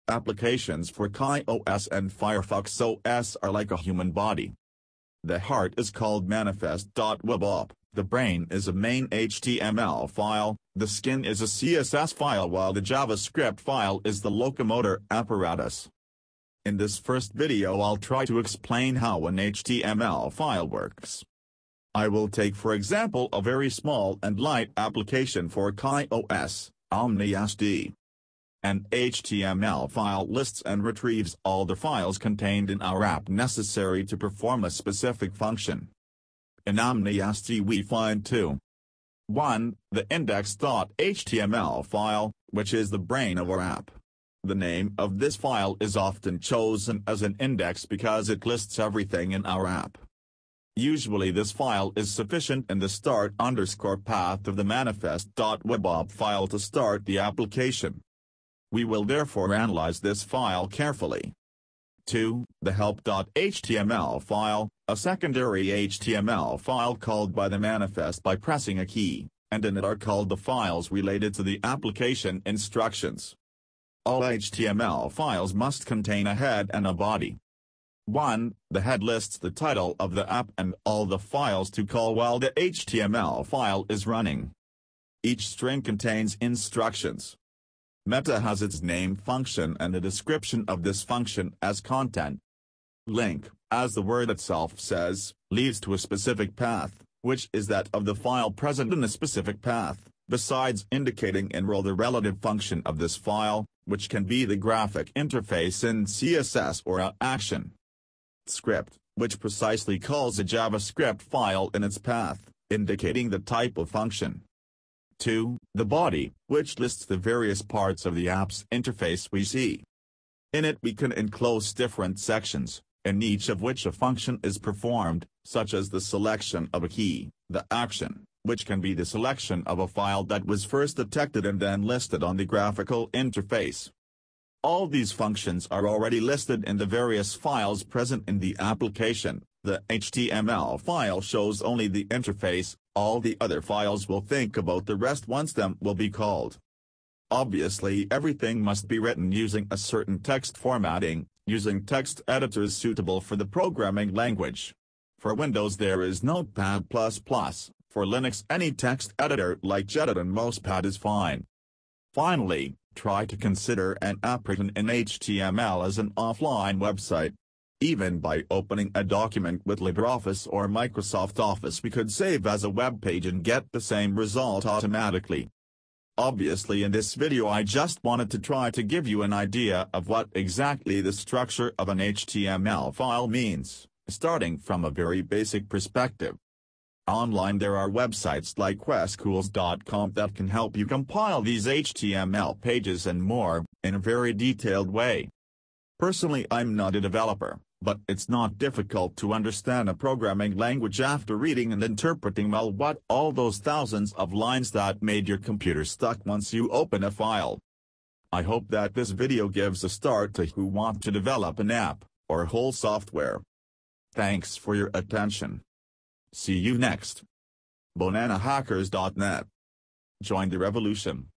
Applications for KaiOS and Firefox OS are like a human body. The heart is called manifest.webop, the brain is a main HTML file, the skin is a CSS file while the JavaScript file is the locomotor apparatus. In this first video I'll try to explain how an HTML file works. I will take for example a very small and light application for KaiOS, OmniSD. An HTML file lists and retrieves all the files contained in our app necessary to perform a specific function. In OmniSD we find two. 1. The index.html file, which is the brain of our app. The name of this file is often chosen as an index because it lists everything in our app. Usually this file is sufficient in the start_path of the manifest.webop file to start the application. We will therefore analyze this file carefully. 2. The help.html file, a secondary HTML file called by the manifest by pressing a key, and in it are called the files related to the application instructions. All HTML files must contain a head and a body. 1. The head lists the title of the app and all the files to call while the HTML file is running. Each string contains instructions. Meta has its name function and a description of this function as content. Link, as the word itself says, leads to a specific path, which is that of the file present in a specific path, besides indicating in row the relative function of this file, which can be the graphic interface in CSS or a action. Script, which precisely calls a JavaScript file in its path, indicating the type of function. 2. The body, which lists the various parts of the app's interface we see. In it we can enclose different sections, in each of which a function is performed, such as the selection of a key, the action, which can be the selection of a file that was first detected and then listed on the graphical interface. All these functions are already listed in the various files present in the application. The HTML file shows only the interface, all the other files will think about the rest once them will be called. Obviously everything must be written using a certain text formatting, using text editors suitable for the programming language. For Windows there is Notepad++, for Linux any text editor like Gedit and Mousepad is fine. Finally, try to consider an app written in HTML as an offline website. Even by opening a document with LibreOffice or Microsoft Office we could save as a web page and get the same result automatically. Obviously in this video I just wanted to try to give you an idea of what exactly the structure of an HTML file means, starting from a very basic perspective. Online there are websites like questschools.com that can help you compile these HTML pages and more, in a very detailed way. Personally I'm not a developer, but it's not difficult to understand a programming language after reading and interpreting well what all those thousands of lines that made your computer stuck once you open a file. I hope that this video gives a start to who want to develop an app, or whole software. Thanks for your attention. See you next. BananaHackers.net. Join the revolution.